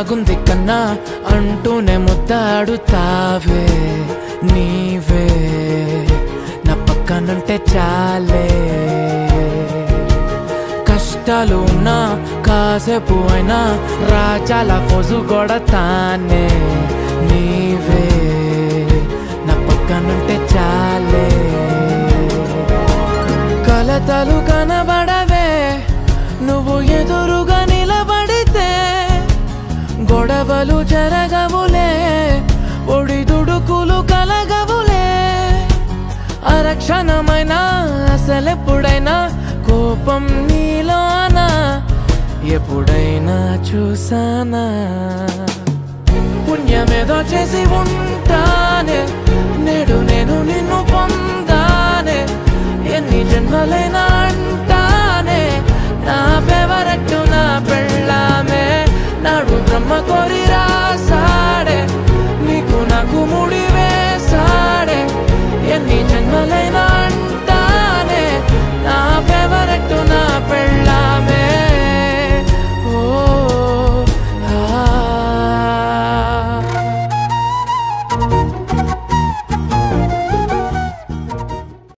బాగుంది కన్నా అంటూనే ముద్దాడుతావే నీవే నా పక్కనుంటే చాలే కష్టాలు ఉన్నా కాసేపు అయినా రాజాల ఫోజు కొడతానే నీవే నా పక్కనుంటే చాలే కలతలు కనబడవే నువ్వు ఎదురుగా నిలబడితే గొడవలు జరగవులే ఒడిదుడుకులు కలగవులే అరక్షణమైనా అసలెప్పుడైనా కోపం నీలోనా ఎప్పుడైనా చూసానా పుణ్యమేదో చేసి ఉంటానే నేడు నేను నిన్ను పొందానే ఎన్ని జన్మలైనా